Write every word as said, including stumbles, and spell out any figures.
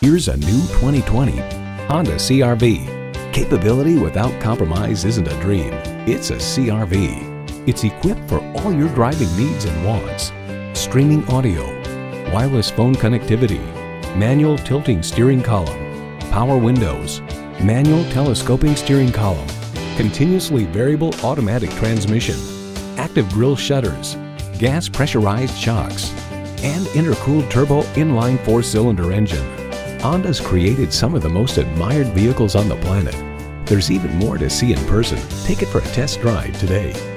Here's a new twenty twenty Honda C R V. Capability without compromise isn't a dream, it's a C R V. It's equipped for all your driving needs and wants. Streaming audio, wireless phone connectivity, manual tilting steering column, power windows, manual telescoping steering column, continuously variable automatic transmission, active grille shutters, gas pressurized shocks, and intercooled turbo inline four-cylinder engine. Honda's created some of the most admired vehicles on the planet. There's even more to see in person. Take it for a test drive today.